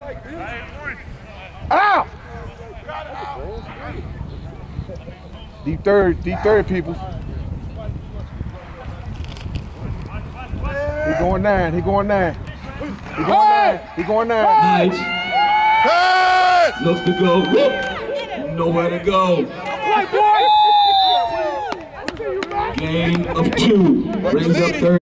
Out! Deep third, people. He going 9, he going 9. He going 9, he going 9. Nice. Looks to go. Nowhere to go. Gain of 2. Brings up 30.